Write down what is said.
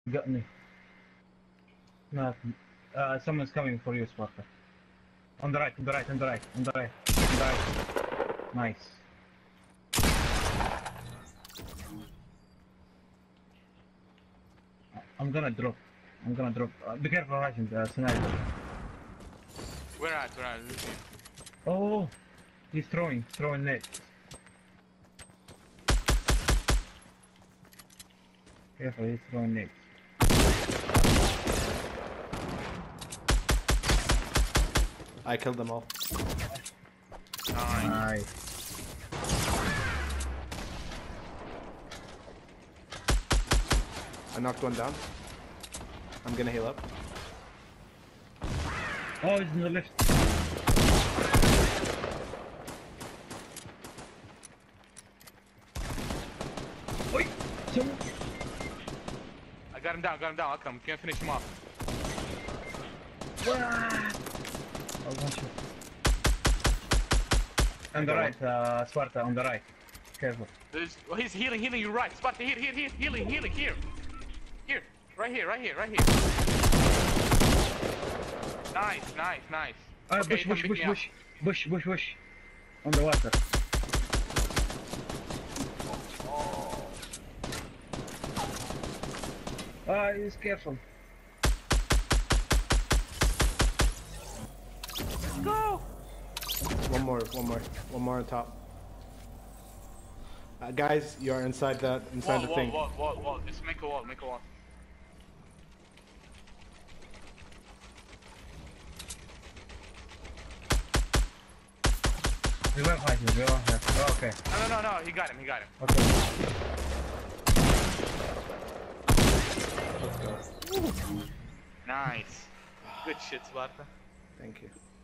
Got me. No, someone's coming for you, Sparta. On the right, on the right, on the right, on the right, on the right. Nice. I'm gonna drop. I'm gonna drop. Be careful, Rajin, sniper. Where at? Where at? Oh, he's throwing net. Careful, he's throwing net. I killed them all. Nice. I knocked one down. I'm gonna heal up. Oh, he's in the left. Oi! Someone. I got him down, I'll come. Can't finish him off. What? I want you. On the right, Sparta, on the right. Careful. Oh, he's healing you right. Sparta, here, healing, here. Here, right here. Nice. Okay, Bush. On the water. He's careful. Go! One more on top. Guys, you're inside the thing. Wall. Just make a wall. We will fight you, Oh, okay. No, he got him. Okay. Nice. Good shit, Sparta. Thank you.